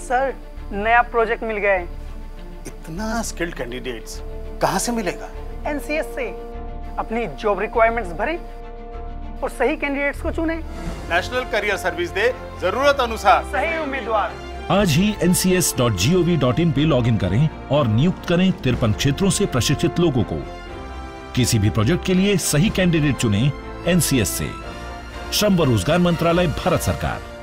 Sir, नया project मिल गया है। इतना स्किल्ड कैंडिडेट्स कहाँ से मिलेगा? एनसीएस से। अपनी जॉब रिक्वायरमेंट्स भरें और सही कैंडिडेट्स को चुनें। नेशनल करियर सर्विस दे, जरूरत अनुसार सही उम्मीदवार। आज ही ncs.gov.in पे लॉगिन करें और नियुक्त करें 53 क्षेत्रों से प्रशिक्षित लोगों को। किसी भी प्रोजेक्ट के लिए सही कैंडिडेट चुनें एनसीएस से। श्रम व रोजगार मंत्रालय, भारत सरकार।